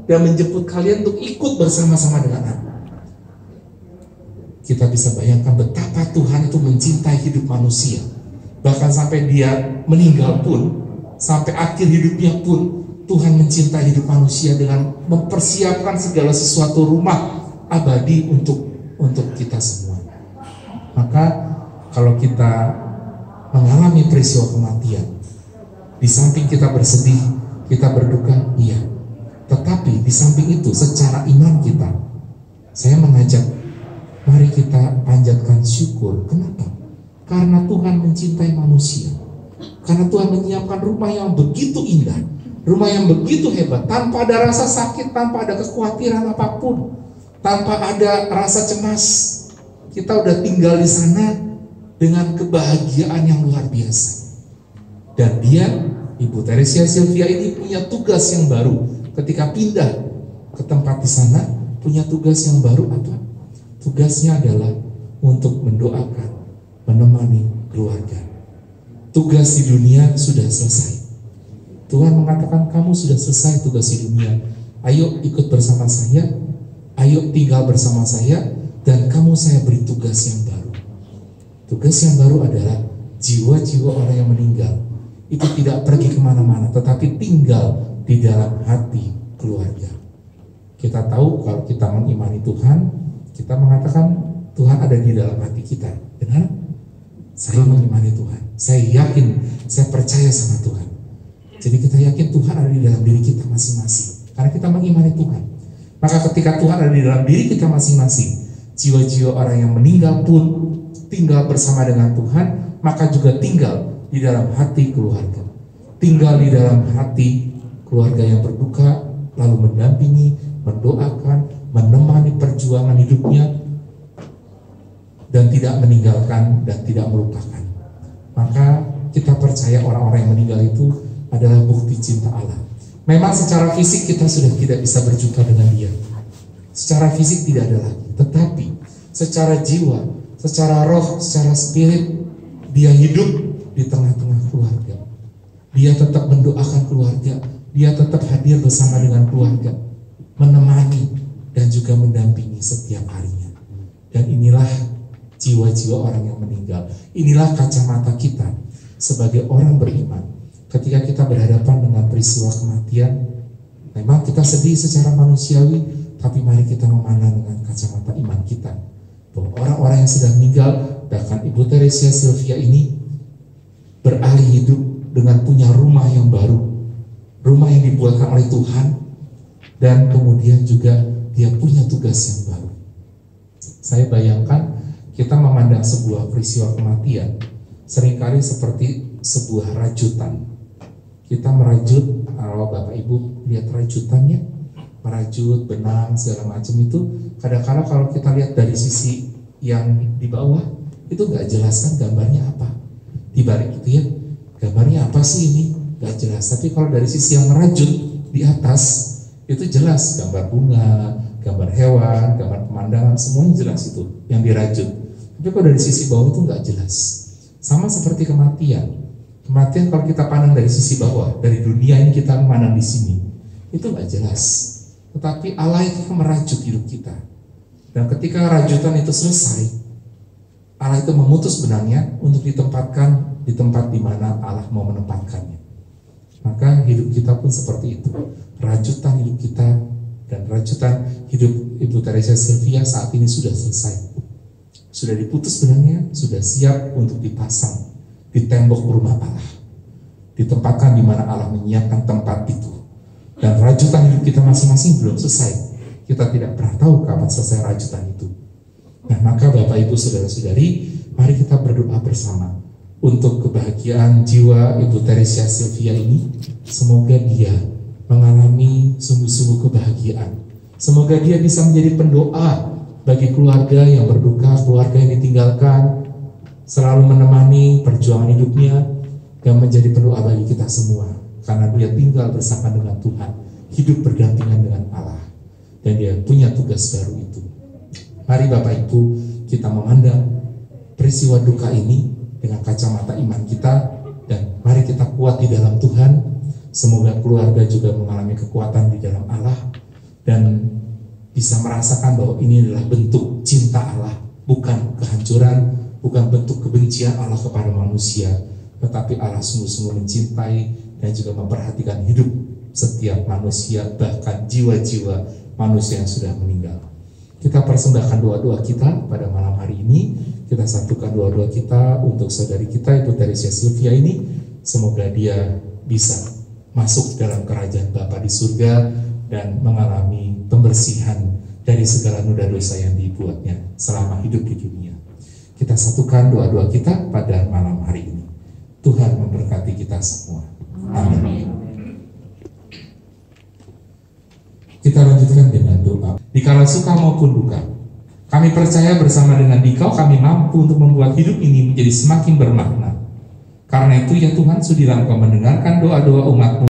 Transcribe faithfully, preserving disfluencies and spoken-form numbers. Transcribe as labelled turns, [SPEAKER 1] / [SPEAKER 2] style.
[SPEAKER 1] dan menjemput kalian untuk ikut bersama-sama dengan aku. Kita bisa bayangkan betapa Tuhan itu mencintai hidup manusia. Bahkan sampai dia meninggal pun, sampai akhir hidupnya pun, Tuhan mencintai hidup manusia dengan mempersiapkan segala sesuatu rumah abadi untuk untuk kita semua. Maka kalau kita mengalami peristiwa kematian, di samping kita bersedih, kita berduka, iya. Tetapi di samping itu secara iman kita, saya mengajak, mari kita panjatkan syukur. Kenapa? Karena Tuhan mencintai manusia. Karena Tuhan menyiapkan rumah yang begitu indah, rumah yang begitu hebat, tanpa ada rasa sakit, tanpa ada kekhawatiran apapun, tanpa ada rasa cemas. Kita udah tinggal di sana dengan kebahagiaan yang luar biasa. Dan dia, Ibu Teresia Silvia ini punya tugas yang baru. Ketika pindah ke tempat di sana, punya tugas yang baru apa? Tugasnya adalah untuk mendoakan, menemani keluarga. Tugas di dunia sudah selesai. Tuhan mengatakan kamu sudah selesai tugas di dunia. Ayo ikut bersama saya, ayo tinggal bersama saya, dan kamu saya beri tugas yang baru. Tugas yang baru adalah jiwa-jiwa orang yang meninggal itu tidak pergi kemana-mana, tetapi tinggal di dalam hati keluarga. Kita tahu kalau kita mengimani Tuhan, kita mengatakan Tuhan ada di dalam hati kita. Benar? Saya mengimani Tuhan, saya yakin, saya percaya sama Tuhan. Jadi kita yakin Tuhan ada di dalam diri kita masing-masing, karena kita mengimani Tuhan. Maka ketika Tuhan ada di dalam diri kita masing-masing, jiwa-jiwa orang yang meninggal pun tinggal bersama dengan Tuhan, maka juga tinggal di dalam hati keluarga. Tinggal di dalam hati keluarga yang berduka, lalu mendampingi, mendoakan, menemani perjuangan hidupnya, dan tidak meninggalkan dan tidak melupakan. Maka kita percaya orang-orang yang meninggal itu adalah bukti cinta Allah. Memang secara fisik kita sudah tidak bisa berjumpa dengan dia. Secara fisik tidak ada lagi. Tetapi secara jiwa, secara roh, secara spirit, dia hidup di tengah-tengah keluarga. Dia tetap mendoakan keluarga. Dia tetap hadir bersama dengan keluarga, menemani dan juga mendampingi setiap harinya. Dan inilah jiwa-jiwa orang yang meninggal. Inilah kacamata kita sebagai orang beriman. Ketika kita berhadapan dengan peristiwa kematian, memang kita sedih secara manusiawi, tapi mari kita memandang dengan kacamata iman kita, bahwa orang-orang yang sudah meninggal, bahkan Ibu Teresia Silvia ini beralih hidup dengan punya rumah yang baru, rumah yang dibuatkan oleh Tuhan, dan kemudian juga dia punya tugas yang baru. Saya bayangkan kita memandang sebuah peristiwa kematian seringkali seperti sebuah rajutan. Kita merajut, kalau Bapak Ibu lihat rajutannya, merajut benang segala macam itu, kadang-kadang kalau kita lihat dari sisi yang di bawah itu nggak jelas kan gambarnya apa. Di balik itu ya, gambarnya apa sih ini? Nggak jelas. Tapi kalau dari sisi yang merajut di atas itu jelas, gambar bunga, gambar hewan, gambar pemandangan, semuanya jelas itu yang dirajut. Tapi kalau dari sisi bawah itu nggak jelas. Sama seperti kematian. Kematian kalau kita pandang dari sisi bawah, dari dunia ini kita memandang di sini, itu nggak jelas. Tetapi Allah itu merajut hidup kita. Dan ketika rajutan itu selesai, Allah itu memutus benangnya untuk ditempatkan di tempat di mana Allah mau menempatkannya. Maka hidup kita pun seperti itu. Rajutan hidup kita dan rajutan hidup Ibu Teresia Silvia saat ini sudah selesai. Sudah diputus benangnya, sudah siap untuk dipasang di tembok rumah Allah, ditempatkan di mana Allah menyiapkan tempat itu. Dan rajutan hidup kita masing-masing belum selesai. Kita tidak pernah tahu kapan selesai rajutan itu. Nah, maka Bapak Ibu Saudara-saudari, mari kita berdoa bersama untuk kebahagiaan jiwa Ibu Teresia Silvia ini. Semoga dia mengalami sungguh-sungguh kebahagiaan. Semoga dia bisa menjadi pendoa bagi keluarga yang berduka, keluarga yang ditinggalkan, selalu menemani perjuangan hidupnya, dan menjadi pendoa bagi kita semua, karena dia tinggal bersama dengan Tuhan, hidup berdampingan dengan Allah, dan dia punya tugas baru itu. Mari Bapak Ibu, kita memandang peristiwa duka ini dengan kacamata iman kita, dan mari kita kuat di dalam Tuhan. Semoga keluarga juga mengalami kekuatan di dalam Allah, bisa merasakan bahwa ini adalah bentuk cinta Allah, bukan kehancuran, bukan bentuk kebencian Allah kepada manusia, tetapi Allah sungguh-sungguh mencintai dan juga memperhatikan hidup setiap manusia, bahkan jiwa-jiwa manusia yang sudah meninggal. Kita persembahkan doa-doa kita pada malam hari ini. Kita satukan doa-doa kita untuk saudari kita, Ibu Teresia Silvia ini. Semoga dia bisa masuk dalam kerajaan Bapa di surga dan mengalami pembersihan dari segala noda dosa yang dibuatnya selama hidup di dunia. Kita satukan doa-doa kita pada malam hari ini. Tuhan memberkati kita semua. Amin. Kita lanjutkan dengan doa. Dikala suka maupun duka, kami percaya bersama dengan Dikau kami mampu untuk membuat hidup ini menjadi semakin bermakna. Karena itu ya Tuhan, sudilah Engkau mendengarkan doa-doa umat-Mu